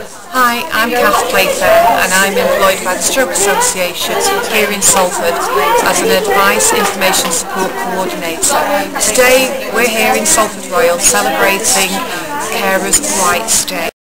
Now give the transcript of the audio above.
Hi, I'm Kath Playfair and I'm employed by the Stroke Association here in Salford as an Advice Information Support Coordinator. Today we're here in Salford Royal celebrating Carers' Rights Day.